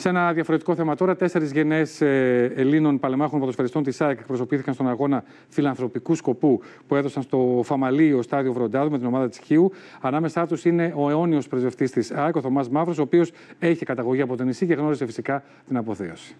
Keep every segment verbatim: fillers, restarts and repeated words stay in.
Σε ένα διαφορετικό θέμα τώρα, τέσσερις γενναίες Ελλήνων παλεμάχων ποδοσφαιριστών της ΑΕΚ εκπροσωπήθηκαν στον αγώνα φιλανθρωπικού σκοπού που έδωσαν στο Φαμαλείο στάδιο Βροντάδου με την ομάδα της Χίου. Ανάμεσά τους είναι ο αιώνιος πρεσβευτής της ΑΕΚ, ο Θωμάς Μαύρος, ο οποίος έχει καταγωγή από το νησί και γνώρισε φυσικά την αποθέωση.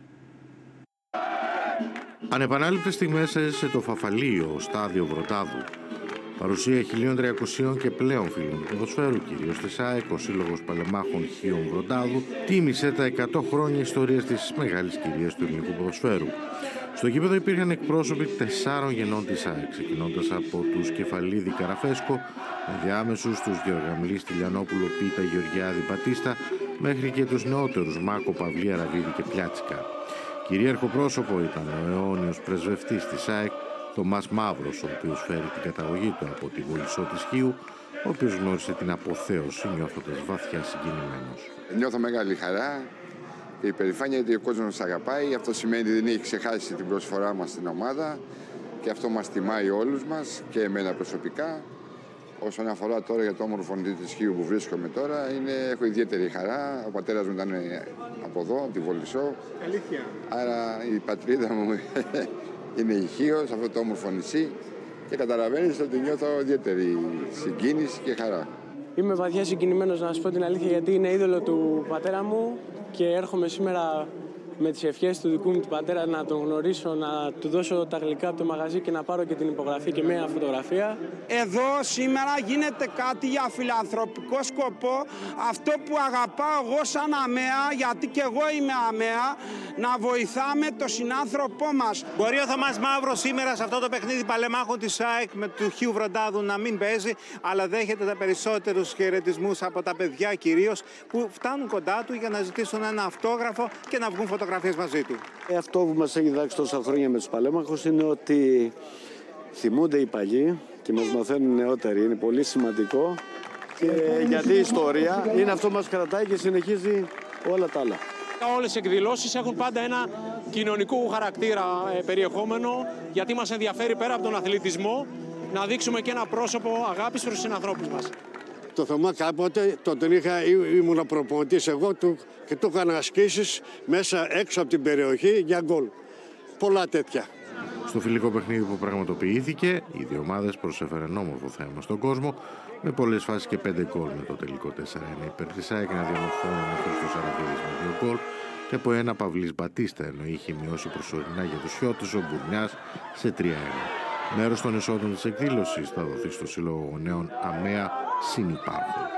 Ανεπανάληπτες στιγμές έζησε το Φαμαλείο στάδιο Βροντάδου. Παρουσία χίλια τριακοσίων και πλέον φίλων του ποδοσφαίρου, κυρίως της ΑΕΚ, ο Σύλλογος Παλεμάχων Χίων Βροντάδου, τίμησε τα εκατό χρόνια ιστορίας της μεγάλης κυρίας του ελληνικού ποδοσφαίρου. Στο γήπεδο υπήρχαν εκπρόσωποι τεσσάρων γενών της ΑΕΚ, ξεκινώντας από τους Κεφαλίδη Καραφέσκο, με διάμεσους τους Γεωργαμλή Στυλιανόπουλο, Πίτα, Γεωργιάδη, Πατίστα, μέχρι και τους νεότερους Μάκο, Παυλή, Αραβίδη και Πλιάτσικα. Κυρίαρχο πρόσωπο ήταν ο αιώνιος πρεσβευτής της ΑΕΚ, Θωμάς Μαύρος, ο οποίος φέρει την καταγωγή του από τη Βολισσό της Χίου, ο οποίος γνώρισε την αποθέωση νιώθοντας βαθιά συγκινημένος. Νιώθω μεγάλη χαρά και υπερηφάνεια γιατί ο κόσμος μας αγαπάει. Αυτό σημαίνει ότι δεν έχει ξεχάσει την προσφορά μας στην ομάδα και αυτό μας τιμάει όλους μας και εμένα προσωπικά. Όσον αφορά τώρα για το όμορφο νησί της Χίου που βρίσκομαι τώρα, είναι, έχω ιδιαίτερη χαρά. Ο πατέρας μου ήταν από εδώ, από τη Βολισσό. Αλήθεια. Άρα η πατρίδα μου είναι η Χίος, αυτό το όμορφο νησί, και καταλαβαίνεις ότι νιώθω ιδιαίτερη συγκίνηση και χαρά. Είμαι βαθιά συγκινημένος, να σας πω την αλήθεια, γιατί είναι είδωλο του πατέρα μου και έρχομαι σήμερα με τις ευχές του δικού μου του πατέρα να τον γνωρίσω, να του δώσω τα γλυκά από το μαγαζί και να πάρω και την υπογραφή και μια φωτογραφία. Εδώ σήμερα γίνεται κάτι για φιλανθρωπικό σκοπό, αυτό που αγαπάω εγώ σαν αμαία, γιατί και εγώ είμαι αμαία, να βοηθάμε τον συνάνθρωπό μας. Μπορεί ο Θωμάς Μαύρος σήμερα σε αυτό το παιχνίδι παλεμάχων της ΑΕΚ με του Χίου Βροντάδου να μην παίζει, αλλά δέχεται τα περισσότερους χαιρετισμούς από τα παιδιά κυρίως, που φτάνουν κοντά του για να ζητήσουν ένα αυτόγραφο και να βγουν φωτογραφίες μαζί του. Ε, αυτό που μας έχει δάξει τόσα χρόνια με τους παλέμαχους είναι ότι θυμούνται οι παλιοί και μας μαθαίνουν οι νεότεροι. Είναι πολύ σημαντικό και γιατί η ιστορία είναι αυτό που μας κρατάει και συνεχίζει όλα τα άλλα. Όλες οι εκδηλώσεις έχουν πάντα ένα κοινωνικού χαρακτήρα ε, περιεχόμενο, γιατί μας ενδιαφέρει πέρα από τον αθλητισμό να δείξουμε και ένα πρόσωπο αγάπης προς τους συνανθρώπους μας. Το Θωμά κάποτε, τον είχα, ήμουν προπονητής εγώ του και του έκανα ασκήσεις μέσα έξω από την περιοχή για γκολ. Πολλά τέτοια. Στο φιλικό παιχνίδι που πραγματοποιήθηκε, οι δύο ομάδες προσέφεραν όμορφο θέμα στον κόσμο, με πολλές φάσεις και πέντε γκολ, με το τελικό τέσσερα ένα υπέρ της ΑΕΚ να διαμορφώνουν ο Χρήστος Αραβίδης με δύο γκολ και από ένα Παυλής Μπατίστα, ενώ είχε μειώσει προσωρινά για τους Χιώτες ο Μπουρνιάς σε τρία ένα. Μέρος των εσόδων της εκδήλωσης θα δοθεί στο Σύλλογο Γονέων ΑΜΕΑ Συνυπάρχου.